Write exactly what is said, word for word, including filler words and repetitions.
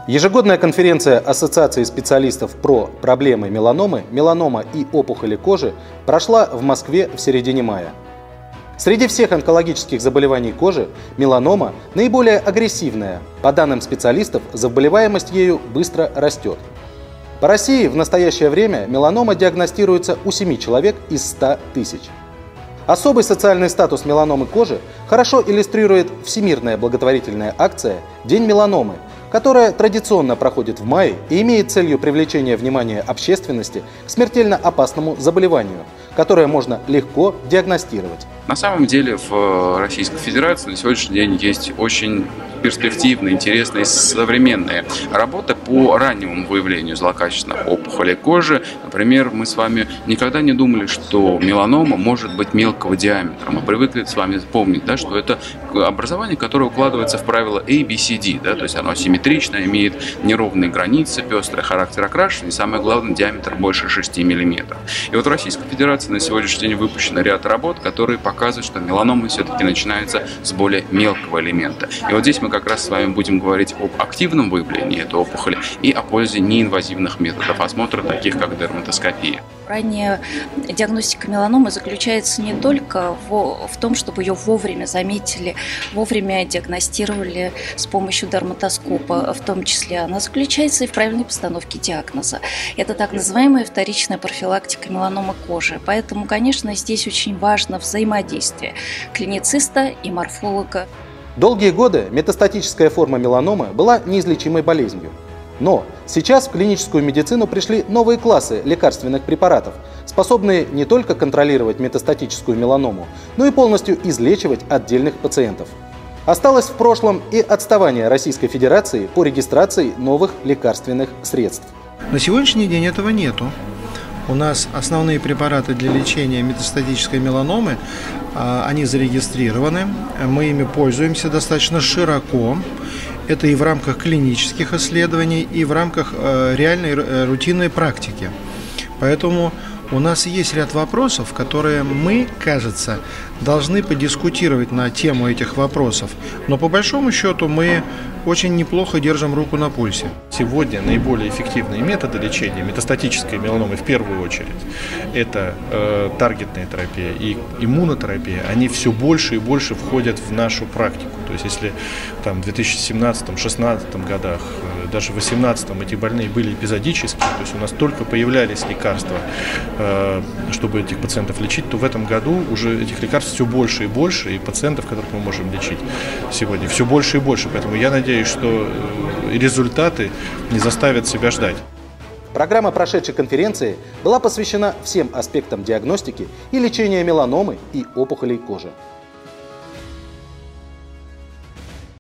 Ежегодная конференция Ассоциации специалистов про проблемы меланомы, меланома и опухоли кожи прошла в Москве в середине мая. Среди всех онкологических заболеваний кожи меланома наиболее агрессивная. По данным специалистов, заболеваемость ею быстро растет. По России в настоящее время меланома диагностируется у семи человек из ста тысяч. Особый социальный статус меланомы кожи хорошо иллюстрирует всемирная благотворительная акция «День меланомы», которая традиционно проходит в мае и имеет целью привлечения внимания общественности к смертельно опасному заболеванию, которое можно легко диагностировать. На самом деле в Российской Федерации на сегодняшний день есть очень перспективные, интересные, современные работы по раннему выявлению злокачественных опухолей кожи. Например, мы с вами никогда не думали, что меланома может быть мелкого диаметра. Мы привыкли с вами помнить, да, что это образование, которое укладывается в правило A B C D, да, то есть оно симметрично, имеет неровные границы, пестрый характер окрашивания и, самое главное, диаметр больше шести миллиметров. И вот в Российской Федерации на сегодняшний день выпущен ряд работ, которые показывают, что меланома все-таки начинается с более мелкого элемента. И вот здесь мы как раз с вами будем говорить об активном выявлении этой опухоли и о пользе неинвазивных методов осмотра, таких как дерматоскопия. Ранняя диагностика меланомы заключается не только в, в том, чтобы ее вовремя заметили, вовремя диагностировали с помощью дерматоскопа, в том числе она заключается и в правильной постановке диагноза. Это так называемая вторичная профилактика меланомы кожи. Поэтому, конечно, здесь очень важно взаимодействие клинициста и морфолога. Долгие годы метастатическая форма меланомы была неизлечимой болезнью. Но сейчас в клиническую медицину пришли новые классы лекарственных препаратов, способные не только контролировать метастатическую меланому, но и полностью излечивать отдельных пациентов. Осталось в прошлом и отставание Российской Федерации по регистрации новых лекарственных средств. На сегодняшний день этого нету. У нас основные препараты для лечения метастатической меланомы, они зарегистрированы, мы ими пользуемся достаточно широко. Это и в рамках клинических исследований, и в рамках реальной рутинной практики. Поэтому у нас есть ряд вопросов, которые мы, кажется, должны подискутировать на тему этих вопросов. Но по большому счету мы очень неплохо держим руку на пульсе. Сегодня наиболее эффективные методы лечения метастатической меланомы в первую очередь это э, таргетная терапия и иммунотерапия. Они все больше и больше входят в нашу практику. То есть если там, в две тысячи семнадцатом — две тысячи шестнадцатом годах, э, даже в две тысячи восемнадцатом эти больные были эпизодические, то есть у нас только появлялись лекарства, э, чтобы этих пациентов лечить, то в этом году уже этих лекарств все больше и больше, и пациентов, которых мы можем лечить сегодня, все больше и больше. Поэтому я надеюсь, что результаты не заставят себя ждать. Программа прошедшей конференции была посвящена всем аспектам диагностики и лечения меланомы и опухолей кожи.